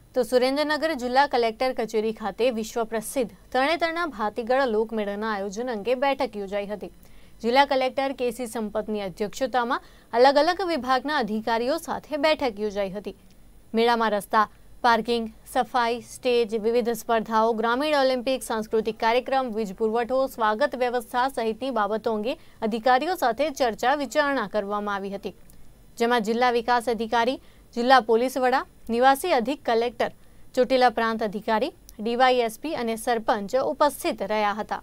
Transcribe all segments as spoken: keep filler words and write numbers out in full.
તો સુરેન્દ્રનગર જિલ્લા કલેક્ટર કચેરી ખાતે વિશ્વ પ્રસિદ્ધ તરણેતરના ભાતીગળ લોકમેળાના આયોજન અંગે બેઠક યોજાઈ હતી। જિલ્લા કલેક્ટર કેસી સંપતની અધ્યક્ષતામાં અલગ અલગ વિભાગના અધિકારીઓ સાથે બેઠક યોજાઈ હતી। મેળામાં રસ્તા, પાર્કિંગ, સફાઈ, સ્ટેજ, વિવિધ સ્પર્ધાઓ, ગ્રામીણ ઓલિમ્પિક, સાંસ્કૃતિક કાર્યક્રમ, વીજ પુરવઠો, સ્વાગત વ્યવસ્થા સહિતની બાબતો અંગે અધિકારીઓ સાથે ચર્ચા વિચારણા કરવામાં આવી હતી, જેમાં જિલ્લા વિકાસ અધિકારી, જિલ્લા પોલીસ વડા, નિવાસી અધિક કલેક્ટર, ચોટીલા પ્રાંત અધિકારી, ડીવાયએસપી અને સરપંચ ઉપસ્થિત રહ્યા હતા।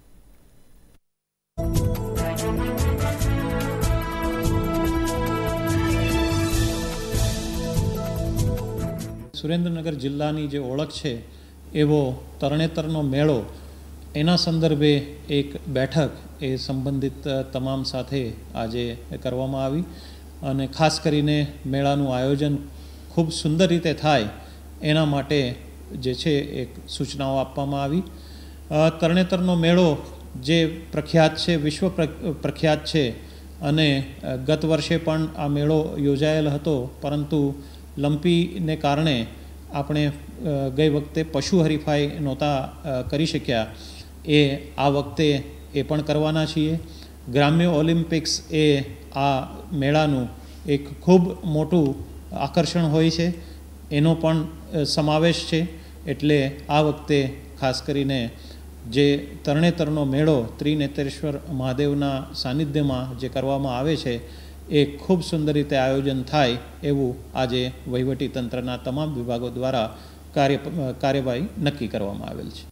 સુરેન્દ્રનગર જિલ્લાની જે ઓળખ છે એવો તરણેતરનો મેળો, એના સંદર્ભે એક બેઠક એ સંબંધિત તમામ સાથે આજે કરવામાં આવી અને ખાસ કરીને મેળાનું આયોજન ખૂબ સુંદર રીતે થાય એના માટે જે છે એક સૂચનાઓ આપવામાં આવી। તરણેતરનો મેળો જે પ્રખ્યાત છે, વિશ્વ પ્રખ્યાત છે અને ગત વર્ષે પણ આ મેળો યોજાયેલ હતો, પરંતુ લંપીને કારણે આપણે ગઈ વખતે પશુ હરીફાઈ નહોતા કરી શક્યા, એ આ વખતે એ પણ કરવાના છીએ। ગ્રામ્ય ઓલિમ્પિક્સ એ આ મેળાનું એક ખૂબ મોટું આકર્ષણ હોય છે, એનો પણ સમાવેશ છે। એટલે આ વખતે ખાસ કરીને જે તરણેતરનો મેળો ત્રિનેત્રેશ્વર મહાદેવના સાનિધ્યમાં જે કરવામાં આવે છે એ ખૂબ સુંદર રીતે આયોજન થાય એવું આજે વહીવટી તંત્રના તમામ વિભાગો દ્વારા કાર્ય કાર્યવાહી નક્કી કરવામાં આવેલ છે।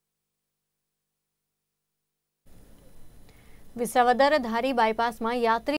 વિસાવદર ધારી બાયપાસમાં યાત્રી